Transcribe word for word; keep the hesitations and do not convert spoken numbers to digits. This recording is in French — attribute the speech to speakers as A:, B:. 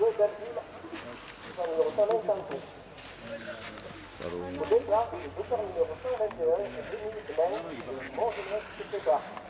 A: numéro cent vingt-cinq. Au départ, le chauffeur numéro cent vingt et un, Denis Blanc, mange le supplétoire.